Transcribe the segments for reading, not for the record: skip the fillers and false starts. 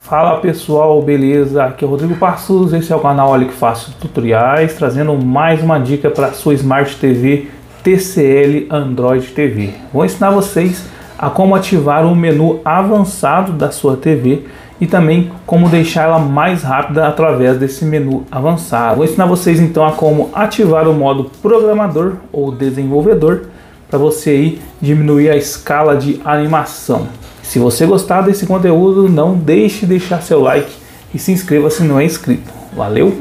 Fala pessoal, beleza? Aqui é o Rodrigo Passos, esse é o canal Olha Que Fácil Tutoriais, trazendo mais uma dica para sua Smart TV TCL Android TV. Vou ensinar vocês a como ativar um menu avançado da sua TV e também como deixar ela mais rápida através desse menu avançado. Vou ensinar vocês então a como ativar o modo programador ou desenvolvedor para você aí diminuir a escala de animação. Se você gostar desse conteúdo, não deixe de deixar seu like e se inscreva se não é inscrito. Valeu!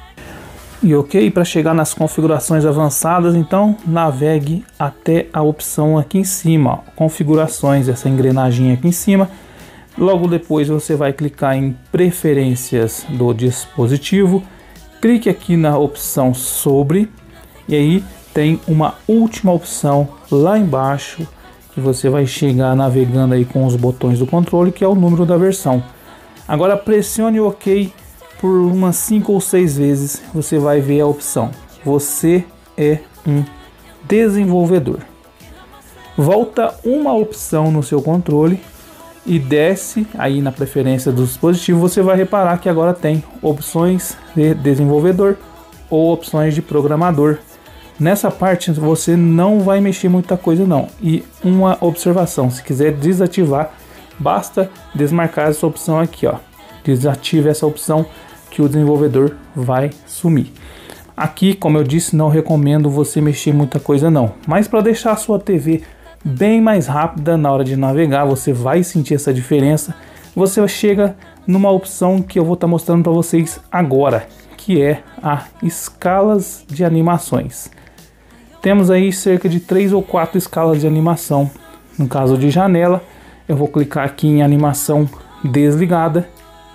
E ok, para chegar nas configurações avançadas, então navegue até a opção aqui em cima, ó, configurações, essa engrenagem aqui em cima. Logo depois você vai clicar em preferências do dispositivo, clique aqui na opção sobre e aí tem uma última opção lá embaixo que você vai chegar navegando aí com os botões do controle, que é o número da versão. Agora pressione o OK por umas 5 ou 6 vezes, você vai ver a opção você é um desenvolvedor. Volta uma opção no seu controle e desce aí na preferência do dispositivo, você vai reparar que agora tem opções de desenvolvedor ou opções de programador. Nessa parte você não vai mexer muita coisa não. E uma observação, se quiser desativar, basta desmarcar essa opção aqui, ó. Desative essa opção que o desenvolvedor vai sumir. Aqui, como eu disse, não recomendo você mexer muita coisa não. Mas para deixar a sua TV bem mais rápida na hora de navegar, você vai sentir essa diferença. Você chega numa opção que eu vou estar mostrando para vocês agora, que é a escalas de animações. Temos aí cerca de 3 ou 4 escalas de animação. No caso de janela, eu vou clicar aqui em animação desligada.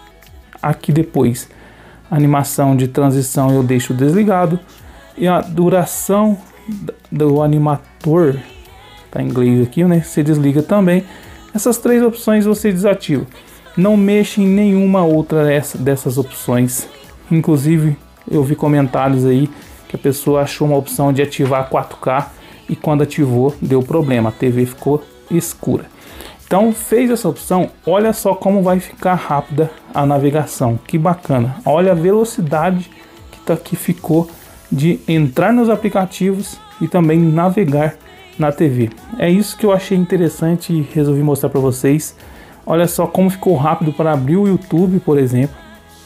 Aqui depois, animação de transição eu deixo desligado. E a duração do animador, tá em inglês aqui, né? Você desliga também. Essas 3 opções você desativa. Não mexa em nenhuma outra dessas opções. Inclusive, eu vi comentários aí que a pessoa achou uma opção de ativar 4K e quando ativou deu problema, a TV ficou escura. Então fez essa opção, olha só como vai ficar rápida a navegação, que bacana. Olha a velocidade que ficou de entrar nos aplicativos e também navegar na TV. É isso que eu achei interessante e resolvi mostrar para vocês. Olha só como ficou rápido para abrir o YouTube, por exemplo,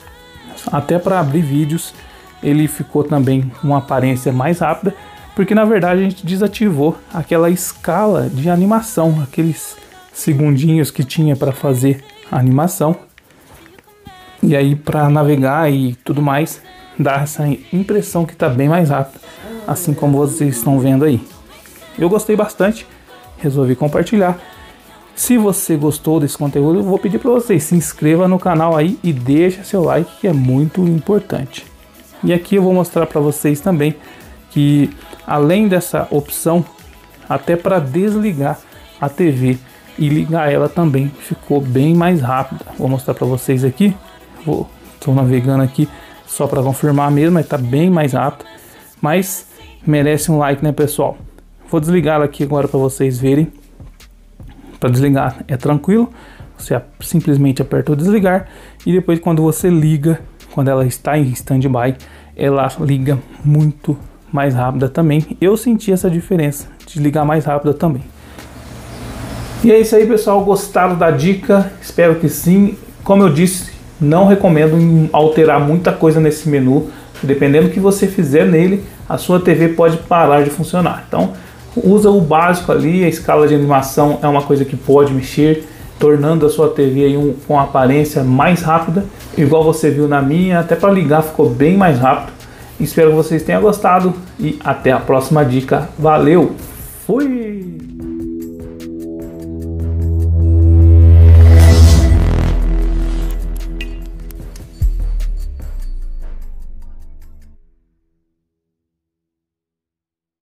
até para abrir vídeos. Ele ficou também com uma aparência mais rápida, porque na verdade a gente desativou aquela escala de animação, aqueles segundinhos que tinha para fazer a animação. E aí para navegar e tudo mais, dá essa impressão que está bem mais rápido, assim como vocês estão vendo aí. Eu gostei bastante, resolvi compartilhar. Se você gostou desse conteúdo, eu vou pedir para vocês se inscreva no canal aí e deixa seu like, que é muito importante. E aqui eu vou mostrar para vocês também que além dessa opção, até para desligar a TV e ligar ela também ficou bem mais rápida. Vou mostrar para vocês aqui. Estou navegando aqui só para confirmar mesmo, está bem mais rápido, mas merece um like, né, pessoal? Vou desligar ela aqui agora para vocês verem. Para desligar é tranquilo, você simplesmente aperta o desligar e depois quando você liga, quando ela está em stand-by, ela liga muito mais rápida também. Eu senti essa diferença de ligar mais rápida também. E é isso aí, pessoal. Gostaram da dica? Espero que sim. Como eu disse, não recomendo alterar muita coisa nesse menu. Dependendo do que você fizer nele, a sua TV pode parar de funcionar. Então, usa o básico ali. A escala de animação é uma coisa que pode mexer, tornando a sua TV aí com aparência mais rápida, igual você viu na minha, até para ligar ficou bem mais rápido. Espero que vocês tenham gostado e até a próxima dica. Valeu, fui!